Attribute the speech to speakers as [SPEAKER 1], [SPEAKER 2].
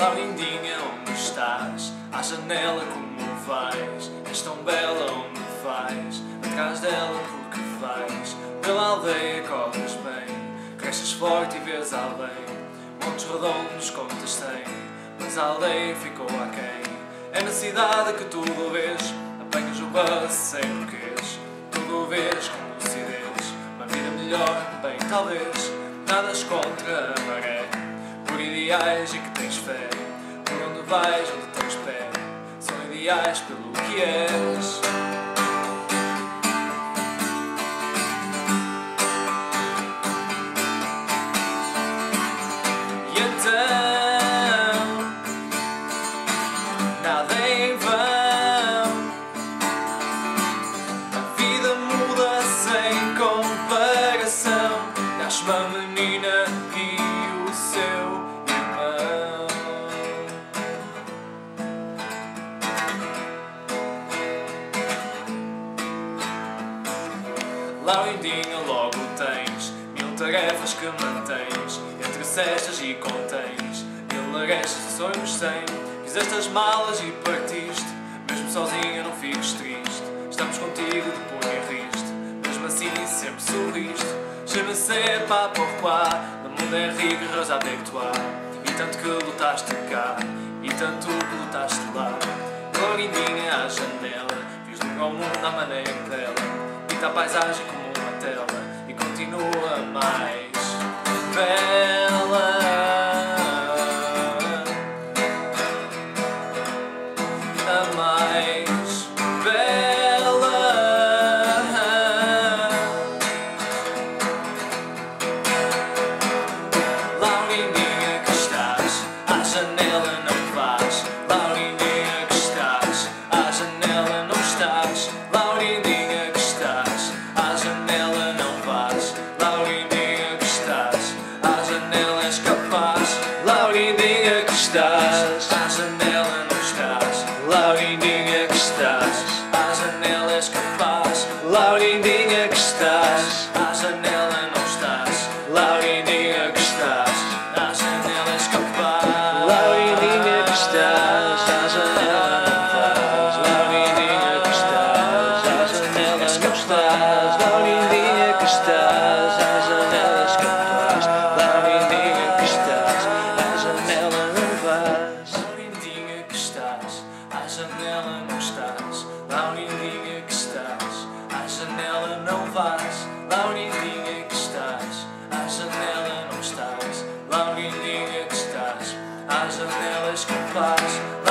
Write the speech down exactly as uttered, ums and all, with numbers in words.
[SPEAKER 1] Lá lindinha, onde estás? À janela como vais? És tão bela, onde vais? Atrás dela porque vais? Pela aldeia corres bem, cresces forte e vês além. Montes redondos contas tem, mas a aldeia ficou aquém. É na cidade que tudo vês, apanhas o bus sem porquês. Tudo vês com lucidez, uma vida melhor, bem talvez. Nadas contra a maré, por ideais em que tens fé. Por onde vais, onde tens pé, são ideais pelo que és. E então, nada é em vão. A vida muda sem comparação. Nasce uma menina e o seu irmão. Lá lindinha logo tens mil tarefas que mantens, entre cestas e contens, mil larestas e sonhos sem. Fizeste as malas e partiste, mesmo sozinha não fiques triste. Estamos contigo de punho e riste, mesmo assim sempre sorriste. Je ne sais pas pourquoi, le monde est rigoureuse avec toi. E tanto que lutaste cá, e tanto que lutaste lá. Oh lindinha à janela, fiz do meu mundo à maneira dela. Pinta a paisagem como uma tela, e continua mais bela. A mais bela. Lá lindinha que estás, à janela não vais. Lá lindinha que estás, à janela não estás. Lá lindinha que estás, à janela não vais. Lá lindinha que estás, à janela és capaz. Lá lindinha que estás, à janela não estás. Lá lindinha que estás, à janela és capaz. Lá lindinha que estás, à janela não estás. Lá lindinha que estás, à janela és capaz. Lá lindinha que estás, à janela não vais. Lá lindinha que estás, à janela és capaz. Lá lindinha que estás, à janela és capaz. Lá lindinha que estás, à janela não vais. Lá lindinha que estás, à janela não estás. Lá lindinha que estás, à janela não vais. Lá lindinha que estás, à janela não estás. Lá lindinha que estás, à janela és capaz.